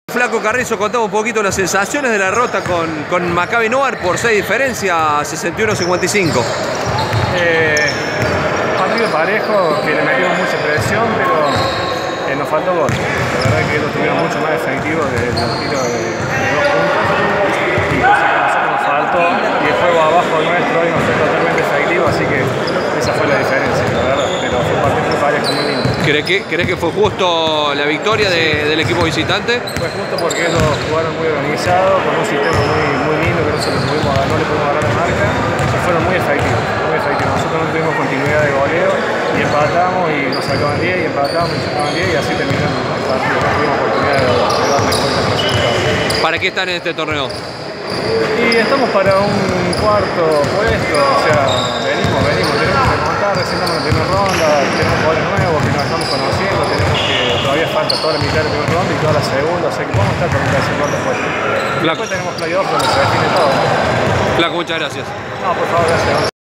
Flaco Carrizo, contaba un poquito las sensaciones de la derrota con Maccabi Noar por 6 diferencias, 61-55. Partido parejo, que le metimos mucha presión, pero nos faltó gol. La verdad es que ellos tuvieron mucho más efectivo de los tiros de 2 puntos y cosa que a nosotros nos faltó, y el juego abajo nuestro hoy no fue totalmente efectivo, así que esa fue la diferencia, la verdad. Pero fue un partido muy parejo, muy lindo. ¿Crees que fue justo la victoria del equipo visitante? Fue justo porque ellos jugaron muy organizado, con un sistema muy lindo que no le pudimos agarrar la marca, y fueron muy efectivos, muy efectivos. Nosotros no tuvimos continuidad de goleo y empatamos y nos sacaban 10 y empatamos y nos sacaban 10 y así terminamos el partido. No tuvimos oportunidad de darle vuelta al resultado. ¿Para qué están en este torneo? Y estamos para un cuarto puesto, o sea, venimos, tenemos que remontar, recién estamos en la primera ronda, tenemos jugadores nuevos que nos estamos conociendo, tenemos que, todavía falta toda la mitad de la primera ronda y toda la segunda, o sea que vamos a estar con un tercer cuarto puesto. Después tenemos playoff donde se define todo. Flaco, muchas gracias. No, por favor, gracias.